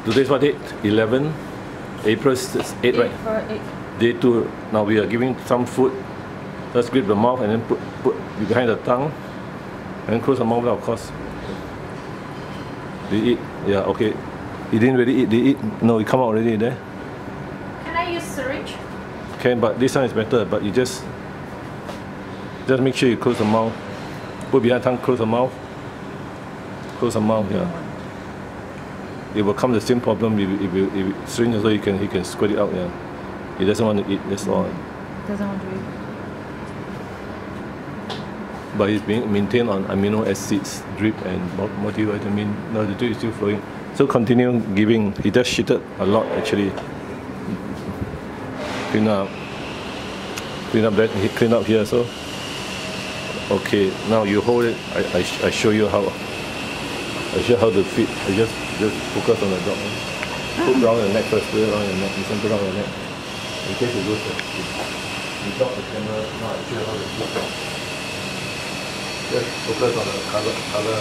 Today's what date? 11? April 8, right? April 8. Day 2. Now we are giving some food. Just grip the mouth and then put behind the tongue. And close the mouth, of course. Did he eat? Yeah, okay. He didn't really eat. Did he eat? No, it come out already there. Can I use syringe? Can, but this one is better. But you just make sure you close the mouth. Put behind the tongue, close the mouth. Close the mouth, yeah. It will come the same problem if you syringe also he can squirt it out, yeah. He doesn't want to eat, that's all. Doesn't want to eat. But it's being maintained on amino acids, drip and multivitamin. No, the drip is still flowing. So continue giving. He just shitted a lot actually. Clean up that, clean up here, so. Okay, now you hold it. I show you how. I show how to feed. I just focus on the dog. Put around the neck first. Put it around your neck. Listen, put around your neck. In case you lose it. You drop the camera. Now I show you how to feed. Just focus on the color.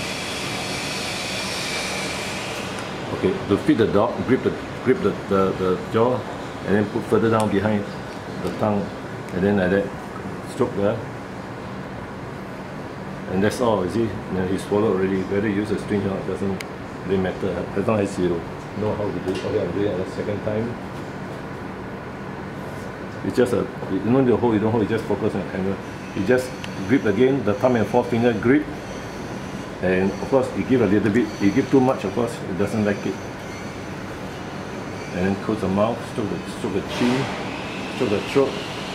Okay, to feed the dog, grip the jaw, and then put further down behind the tongue, and then like that, stroke there. And that's all, you see, he swallowed already. Whether you use a string or not doesn't really matter, as long as you know how to do it. Okay, I'm doing it the second time. It's just you don't need to hold, you don't hold, you just focus on the camera. You just grip again, the thumb and forefinger grip. And of course, you give a little bit, you give too much, of course, it doesn't like it. And then close the mouth, stroke the chin, stroke the throat.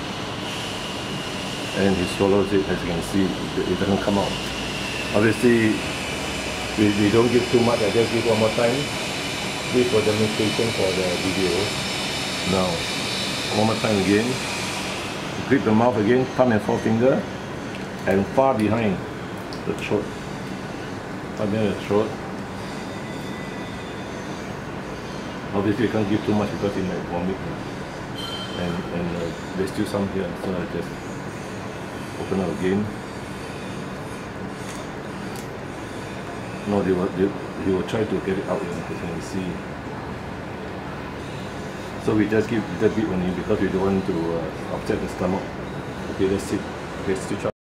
And he swallows it, as you can see, it doesn't come out. Obviously, we don't give too much, I just give one more time. This for demonstration for the video. Now, one more time again. Grip the mouth again, thumb and forefinger, and far behind the throat. Far behind the throat. Obviously, you can't give too much because it might vomit. And there's still some here, so I just open up again. No, he will try to get it out, as you can see. So we just give a little bit only because we don't want to upset the stomach. Okay, let's see. Okay, switch up.